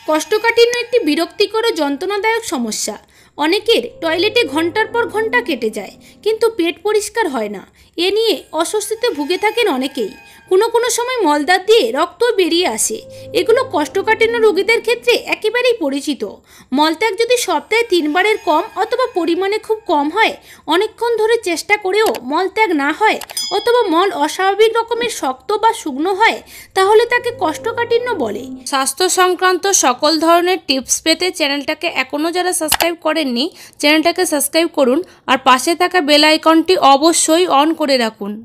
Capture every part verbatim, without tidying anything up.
কোষ্ঠকাঠিন্য একটি বিরক্তিকর ও যন্ত্রণাদায়ক সমস্যা। অনেকের টয়লেটে ঘন্টার পর ঘন্টা কেটে যায়, কিন্তু পেট পরিষ্কার হয় না। এ নিয়ে অস্বস্তিতে ভুগে থাকেন অনেকেই। কোনো কোনো সময় মলদ্বার দিয়ে রক্ত বেরিয়ে আসে। এগুলো কোষ্ঠকাঠিন্য রোগীদের ক্ষেত্রে একেবারেই পরিচিত। মলত্যাগ যদি সপ্তাহে তিনবারের কম অথবা পরিমাণে খুব কম হয়, অনেকক্ষণ ধরে চেষ্টা করেও মলত্যাগ না হয়, অথবা মল অস্বাভাবিক রকমের শক্ত বা শুকনো হয়, তাহলে তাকে কোষ্ঠকাঠিন্য বলে। স্বাস্থ্য সংক্রান্ত সকল ধরনের টিপস পেতে চ্যানেলটাকে এখনও যারা সাবস্ক্রাইব করেননি, চ্যানেলটাকে সাবস্ক্রাইব করুন আর পাশে থাকা বেল আইকনটি অবশ্যই অন করে রাখুন।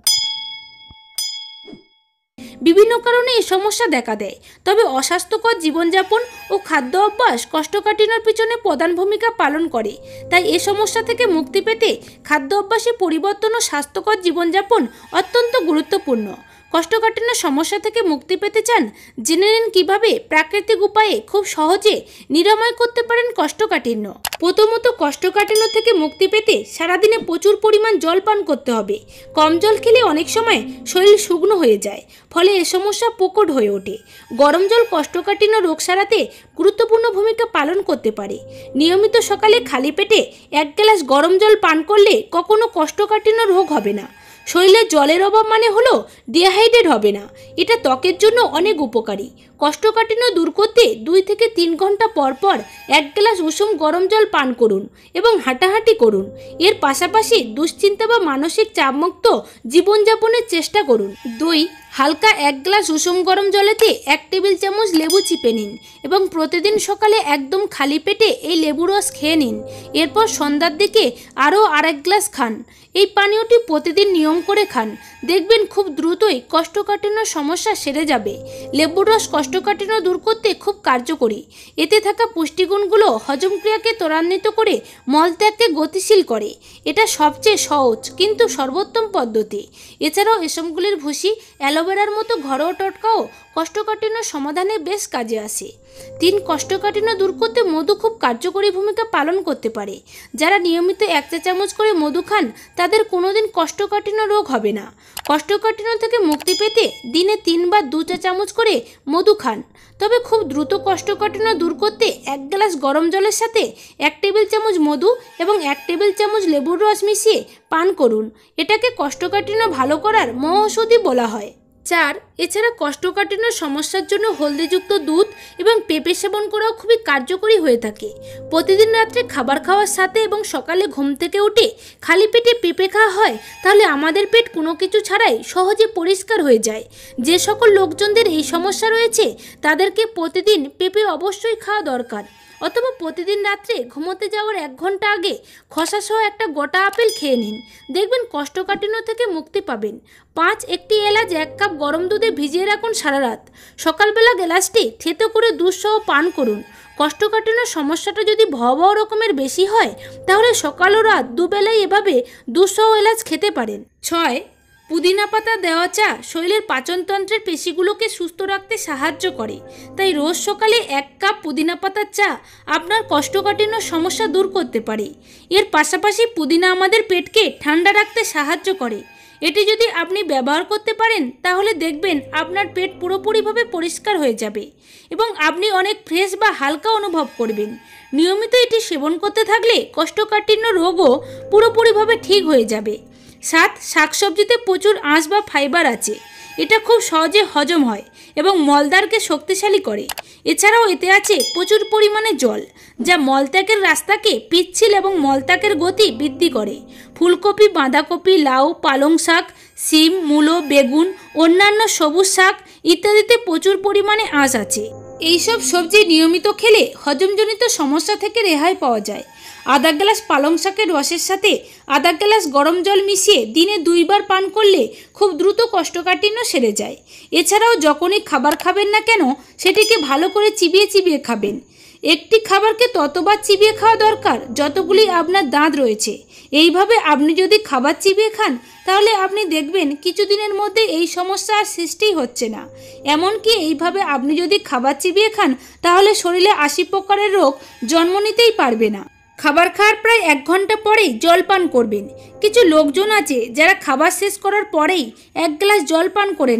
বিভিন্ন কারণে এই সমস্যা দেখা দেয়, তবে অস্বাস্থ্যকর জীবনযাপন ও খাদ্য অভ্যাস কোষ্ঠকাঠিন্যের পিছনে প্রধান ভূমিকা পালন করে। তাই এই সমস্যা থেকে মুক্তি পেতে খাদ্য অভ্যাসে পরিবর্তন ও স্বাস্থ্যকর জীবনযাপন অত্যন্ত গুরুত্বপূর্ণ। কোষ্ঠকাঠিন্য সমস্যা থেকে মুক্তি পেতে চান? জেনে নিন কীভাবে প্রাকৃতিক উপায়ে খুব সহজে নিরাময় করতে পারেন কোষ্ঠকাঠিন্য। প্রথমত, কোষ্ঠকাঠিন্য থেকে মুক্তি পেতে সারাদিনে প্রচুর পরিমাণ জল পান করতে হবে। কম জল খেলে অনেক সময় শরীর শুকনো হয়ে যায়, ফলে এ সমস্যা প্রকট হয়ে ওঠে। গরম জল কোষ্ঠকাঠিন্য রোগ সারাতে গুরুত্বপূর্ণ ভূমিকা পালন করতে পারে। নিয়মিত সকালে খালি পেটে এক গ্লাস গরম জল পান করলে কখনো কোষ্ঠকাঠিন্য রোগ হবে না। শরীরে জলের অভাব মানে হলো ডিহাইড্রেট হবে না। এটা ত্বকের জন্য অনেক উপকারী। কোষ্ঠকাঠিন্য দূর করতে দুই থেকে তিন ঘন্টা পর পর এক গ্লাস উষুম গরম জল পান করুন এবং হাঁটাহাঁটি করুন। এর পাশাপাশি দুশ্চিন্তা বা মানসিক চাপমুক্ত জীবনযাপনের চেষ্টা করুন। দুই, হালকা এক গ্লাস উষুম গরম জলেতে এক টেবিল চামচ লেবু চিপে নিন এবং প্রতিদিন সকালে একদম খালি পেটে এই লেবু রস খেয়ে নিন। এরপর সন্ধ্যার দিকে আরও আরেক গ্লাস খান। এই পানীয়টি প্রতিদিন নিয়ম করে খান, দেখবেন খুব দ্রুতই কোষ্ঠকাঠিন্য সমস্যা সেরে যাবে। লেবুর রস কোষ্ঠকাঠিন্য দূর করতে খুব কার্যকরী। এতে থাকা পুষ্টিগুণগুলো হজম ক্রিয়াকে ত্বরান্বিত করে মলত্যাগকে গতিশীল করে। এটা সবচেয়ে সহজ কিন্তু সর্বোত্তম পদ্ধতি। এছাড়াও এসমগুলির ভুসি, অ্যালোভেরার মতো ঘরোয়া টোটকাও কোষ্ঠকাঠিন্য সমাধানে বেশ কাজে আসে। তিন, কোষ্ঠকাঠিন্য দূর করতে মধু খুব কার্যকরী ভূমিকা পালন করতে পারে। যারা নিয়মিত এক চা চামচ করে মধু খান, তাদের কোনোদিন কোষ্ঠকাঠিন্য রোগ হবে না। কোষ্ঠকাঠিন্য থেকে মুক্তি পেতে দিনে তিন বা দু চা চামচ করে মধু খান। তবে খুব দ্রুত কোষ্ঠকাঠিন্য দূর করতে এক গ্লাস গরম জলের সাথে এক টেবিল চামচ মধু এবং এক টেবিল চামচ লেবুর রস মিশিয়ে পান করুন। এটাকে কোষ্ঠকাঠিন্য ভালো করার মহৌষধি বলা হয়। চার, এছাড়া কোষ্ঠকাঠিন্য সমস্যার জন্য হলদিযুক্ত দুধ এবং পেঁপে সেবন করাও খুবই কার্যকরী হয়ে থাকে। প্রতিদিন রাত্রে খাবার খাওয়ার সাথে এবং সকালে ঘুম থেকে উঠে খালি পেটে পেঁপে খাওয়া হয়, তাহলে আমাদের পেট কোনো কিছু ছাড়াই সহজে পরিষ্কার হয়ে যায়। যে সকল লোকজনদের এই সমস্যা রয়েছে, তাদেরকে প্রতিদিন পেঁপে অবশ্যই খাওয়া দরকার। অথবা প্রতিদিন রাত্রে ঘুমোতে যাওয়ার এক ঘন্টা আগে খোসাসহ একটা গোটা আপেল খেয়ে নিন, দেখবেন কোষ্ঠকাঠিন্য থেকে মুক্তি পাবেন। পাঁচ, একটি এলাচ এক কাপ গরম দুধে ভিজিয়ে রাখুন সারা রাত। সকালবেলা গ্লাসটি থেতো করে দুধসহ পান করুন। কোষ্ঠকাঠিন্য সমস্যাটা যদি ভয়াবহ রকমের বেশি হয়, তাহলে সকাল ও রাত দুবেলাই এভাবে দুধসহ এলাচ খেতে পারেন। ছয়, পুদিনা পাতা দেওয়া চা শরীরের পাচনতন্ত্রের পেশিগুলোকে সুস্থ রাখতে সাহায্য করে। তাই রোজ সকালে এক কাপ পুদিনা পাতার চা আপনার কোষ্ঠকাঠিন্য সমস্যা দূর করতে পারে। এর পাশাপাশি পুদিনা আমাদের পেটকে ঠান্ডা রাখতে সাহায্য করে। এটি যদি আপনি ব্যবহার করতে পারেন, তাহলে দেখবেন আপনার পেট পুরোপুরিভাবে পরিষ্কার হয়ে যাবে এবং আপনি অনেক ফ্রেশ বা হালকা অনুভব করবেন। নিয়মিত এটি সেবন করতে থাকলে কোষ্ঠকাঠিন্য রোগও পুরোপুরিভাবে ঠিক হয়ে যাবে। সাত, শাকসবজিতে প্রচুর আঁশ বা ফাইবার আছে। এটা খুব সহজে হজম হয় এবং মলদ্বারকে শক্তিশালী করে। এছাড়াও এতে আছে প্রচুর পরিমাণে জল, যা মলত্যাগের রাস্তাকে পিচ্ছিল এবং মলত্যাগের গতি বৃদ্ধি করে। ফুলকপি, বাঁধাকপি, লাউ, পালং শাক, শিম, মূলো, বেগুন, অন্যান্য সবুজ শাক ইত্যাদিতে প্রচুর পরিমাণে আঁশ আছে। এইসব সবজি নিয়মিত খেলে হজমজনিত সমস্যা থেকে রেহাই পাওয়া যায়। আধা গ্লাস পালং শাকের রসের সাথে আধা গ্লাস গরম জল মিশিয়ে দিনে দুইবার পান করলে খুব দ্রুত কোষ্ঠকাঠিন্য সেরে যায়। এছাড়াও যখনই খাবার খাবেন না কেন, সেটিকে ভালো করে চিবিয়ে চিবিয়ে খাবেন। একটি খাবারকে ততবার চিবিয়ে খাওয়া দরকার যতগুলি আপনার দাঁত রয়েছে। এইভাবে আপনি যদি খাবার চিবিয়ে খান, তাহলে আপনি দেখবেন কিছুদিনের মধ্যে এই সমস্যা আর সৃষ্টি হচ্ছে না। এমনকি এইভাবে আপনি যদি খাবার চিবিয়ে খান, তাহলে শরীরে আশি প্রকারের রোগ জন্ম নিতেই পারবে না। খাবার খাওয়ার প্রায় এক ঘন্টা পরেই জল পান করবেন। কিছু লোকজন আছে যারা খাবার শেষ করার পরেই এক গ্লাস জল পান করে নেয়।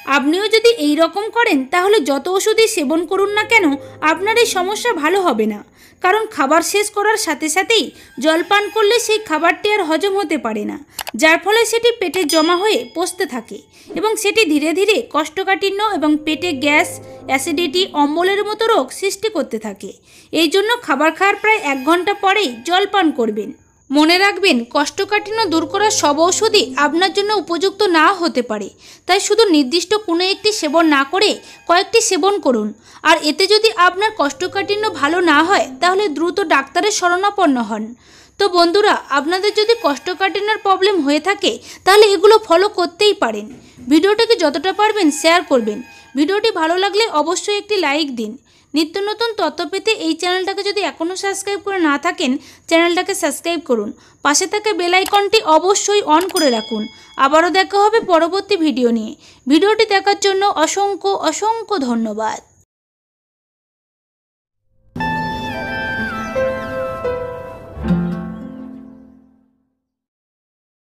আপনিও যদি এই রকম করেন তাহলে যত ওষুধই সেবন করুন না কেন আপনার এই সমস্যা ভালো হবে না। কারণ খাবার শেষ করার সাথে সাথেই জল পান করলে সেই খাবারটি আর হজম হতে পারে না, যার ফলে সেটি পেটে জমা হয়ে পচতে থাকে এবং সেটি ধীরে ধীরে কোষ্ঠকাঠিন্য এবং পেটে গ্যাস, অ্যাসিডিটি, অম্বলের মতো রোগ সৃষ্টি করতে থাকে। এই জন্য খাবার খাওয়ার প্রায় এক ঘন্টা পরেই জল পান করবেন। মনে রাখবেন, কোষ্ঠকাঠিন্য দূর করার সব ওষুধই আপনার জন্য উপযুক্ত না হতে পারে, তাই শুধু নির্দিষ্ট কোনো একটি সেবন না করে কয়েকটি সেবন করুন। আর এতে যদি আপনার কোষ্ঠকাঠিন্য ভালো না হয় তাহলে দ্রুত ডাক্তারের শরণাপন্ন হন। তো বন্ধুরা, আপনাদের যদি কোষ্ঠকাঠিন্যর প্রবলেম হয়ে থাকে তাহলে এগুলো ফলো করতেই পারেন। ভিডিওটিকে যতটা পারবেন শেয়ার করবেন। ভিডিওটি ভালো লাগলে অবশ্যই একটি লাইক দিন। নিত্য নতুন তথ্য পেতে এই চ্যানেলটাকে যদি এখনও সাবস্ক্রাইব করে না থাকেন চ্যানেলটাকে সাবস্ক্রাইব করুন। পাশে থাকা বেল আইকনটি অবশ্যই অন করে রাখুন। আবারও দেখা হবে পরবর্তী ভিডিও নিয়ে। ভিডিওটি দেখার জন্য অসংখ্য অসংখ্য ধন্যবাদ।